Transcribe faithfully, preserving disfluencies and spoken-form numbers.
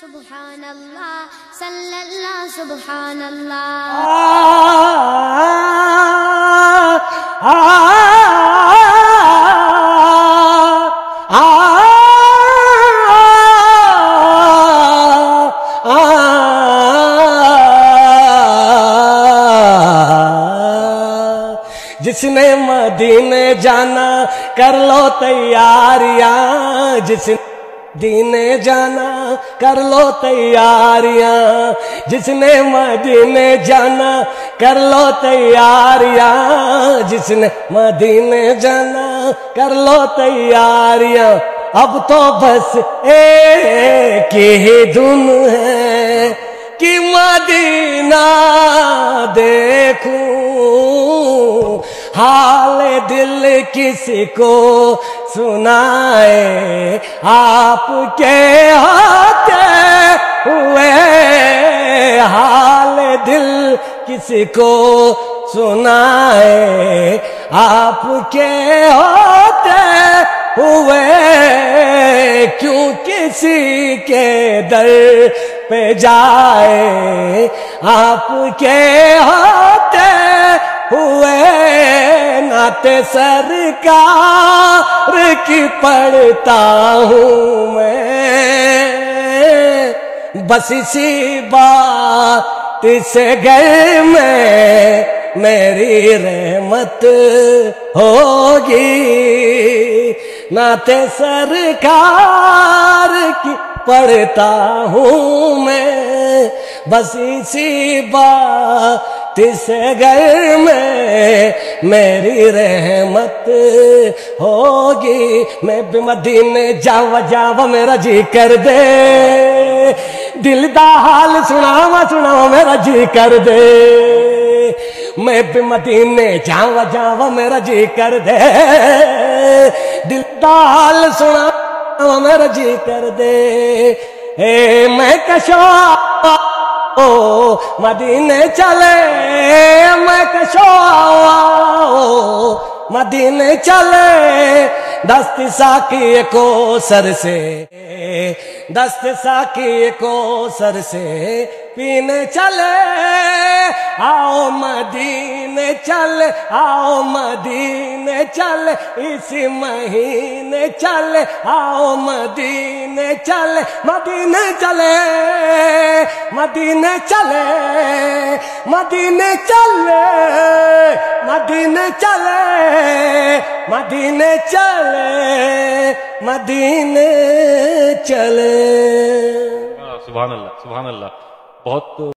سبحان اللہ صلی اللہ سبحان اللہ جس نے مدینے جانا کر لو تیاریاں، جس نے مدینے جانا کر لو تیاریاں، جس نے مدینے جانا کر لو تیاریاں، جس نے مدینے جانا کر لو تیاریاں۔ اب تو بس ایک ہی دھن ہے کہ مدینہ دیکھوں، حال دل کسی کو سنائے، آپ کے ہوتے ہوئے حال دل کسی کو سنائے، آپ کے ہوتے ہوئے کیوں کسی کے در پہ جائے، آپ کے ہوتے ہوئے نعت سرکار کی پڑھتا ہوں میں، بس اسی بات سے گھر میں میری رحمت ہوگی، نعت سرکار کی پڑھتا ہوں میں، بس اسی بات سے گھر میں میری رحمت ہوگی۔ میں بھی مدینے جاوا جاوا میرا جی کر دے، دل دا حال سناوا سناوا میرا جی کر دے، میں بھی مدینے جاوا جاوا میرا جی کر دے، دل دا حال سناوا میرا جی کر دے، اے میں کشو او مدینے چلے، میں کشو مدینے چلے، دست ساقی کو سر سے، دست ساقی کو سر سے پینے چلے، آؤ مدینے چل، آؤ مدینے چل، اسی مہینے چل، آؤ مدینے چل، مدینے چلے، مدینے چلے، مدینے چلے، مدینے چلے، مدینے چلے، مدینے چلے۔ سبحان اللہ سبحان اللہ، بہت